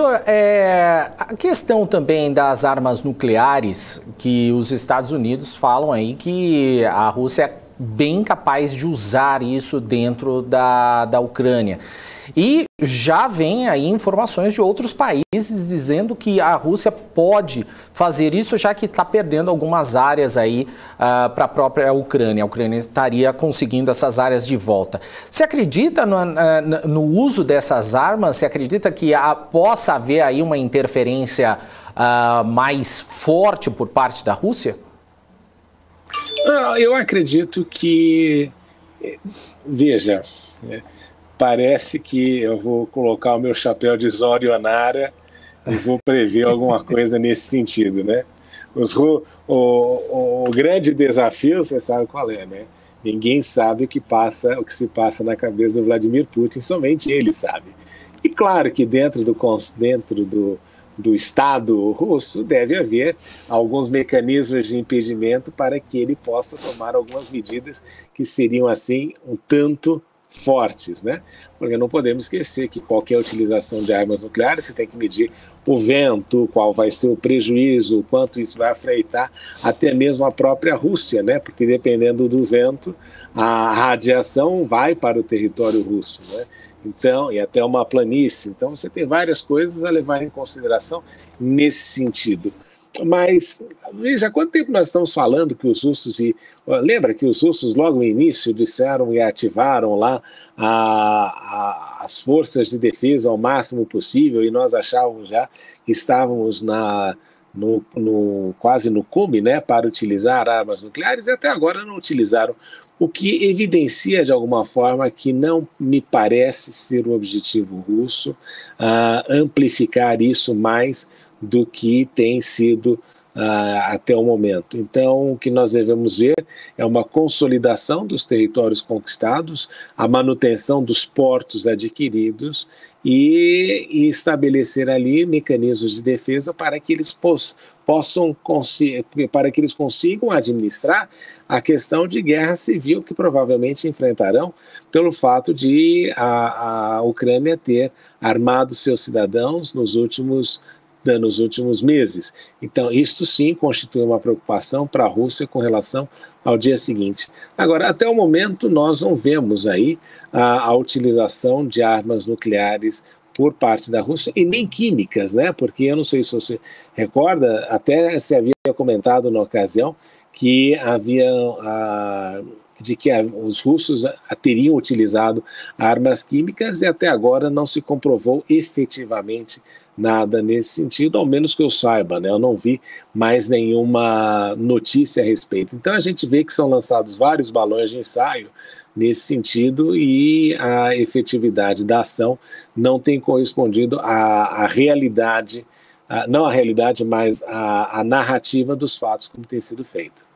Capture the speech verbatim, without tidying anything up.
Professor, é, a questão também das armas nucleares, que os Estados Unidos falam aí que a Rússia é bem capaz de usar isso dentro da, da Ucrânia. E já vem aí informações de outros países dizendo que a Rússia pode fazer isso, já que está perdendo algumas áreas aí uh, para a própria Ucrânia. A Ucrânia estaria conseguindo essas áreas de volta. Você acredita no, uh, no uso dessas armas? Você acredita que há, possa haver aí uma interferência uh, mais forte por parte da Rússia? Eu acredito que, veja, parece que eu vou colocar o meu chapéu de Zóio Onara e vou prever alguma coisa nesse sentido, né? Os, o, o, o grande desafio, você sabe qual é, né? Ninguém sabe o que passa, o que se passa na cabeça do Vladimir Putin, somente ele sabe. E claro que dentro do dentro do do Estado russo deve haver alguns mecanismos de impedimento para que ele possa tomar algumas medidas que seriam assim um tanto fortes, né? Porque não podemos esquecer que qualquer utilização de armas nucleares você tem que medir o vento, qual vai ser o prejuízo, o quanto isso vai afetar até mesmo a própria Rússia, né? Porque dependendo do vento, a radiação vai para o território russo, né? Então, e até uma planície. Então, você tem várias coisas a levar em consideração nesse sentido. Mas, veja, há quanto tempo nós estamos falando que os russos... E, lembra que os russos, logo no início, disseram e ativaram lá a, a, as forças de defesa ao máximo possível, e nós achávamos já que estávamos na... No, no, quase no cume, né, para utilizar armas nucleares, e até agora não utilizaram, o que evidencia de alguma forma que não me parece ser o objetivo russo uh, amplificar isso mais do que tem sido uh, até o momento. Então, o que nós devemos ver é uma consolidação dos territórios conquistados, a manutenção dos portos adquiridos e, e estabelecer ali mecanismos de defesa para que eles poss possam para que eles consigam administrar a questão de guerra civil que provavelmente enfrentarão pelo fato de a, a Ucrânia ter armado seus cidadãos nos últimos nos últimos meses. Então, isso sim constitui uma preocupação para a Rússia com relação ao dia seguinte. Agora, até o momento, nós não vemos aí a, a utilização de armas nucleares por parte da Rússia, e nem químicas, né? Porque eu não sei se você recorda, até se havia comentado na ocasião que havia a, de que a, os russos a, teriam utilizado armas químicas, e até agora não se comprovou efetivamente nada nesse sentido, ao menos que eu saiba, né? Eu não vi mais nenhuma notícia a respeito. Então a gente vê que são lançados vários balões de ensaio nesse sentido, e a efetividade da ação não tem correspondido à, à realidade, a, não à realidade, mas à, à narrativa dos fatos como tem sido feita.